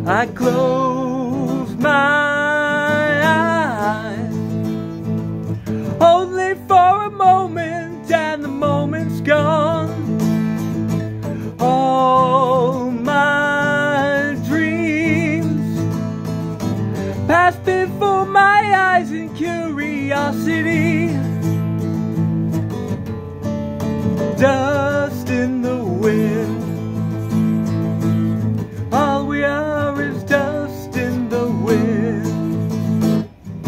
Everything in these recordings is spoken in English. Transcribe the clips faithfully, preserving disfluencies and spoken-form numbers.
I close my eyes only for a moment, and the moment's gone. All my dreams pass before my eyes in curiosity. Dust in the wind. All we are is dust in the wind.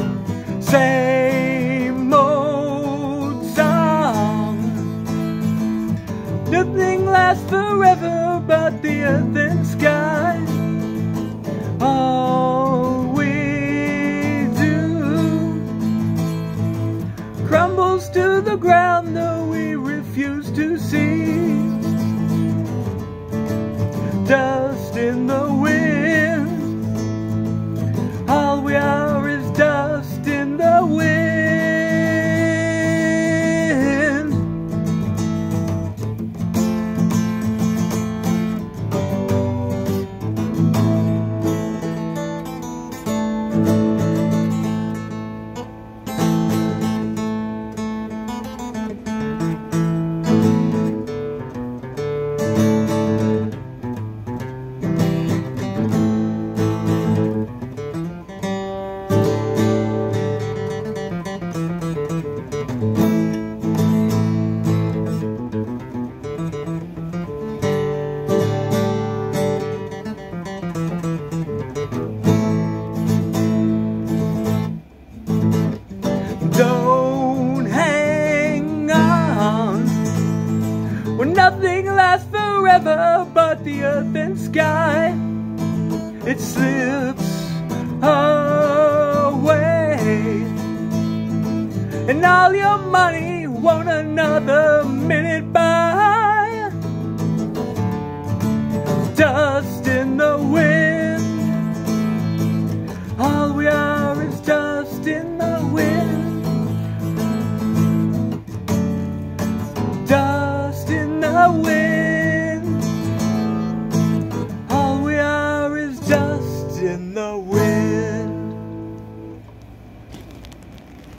Same old song. Nothing lasts forever but the earth and sky. All we do crumbles to the ground, though we refuse to see. Dust in the wind. All we are is dust in the wind. Don't hang on, when nothing lasts forever but the earth and sky. It slips away, and all your money won't another minute buy. Dust in the wind. All we are is dust in the wind. Dust in the wind.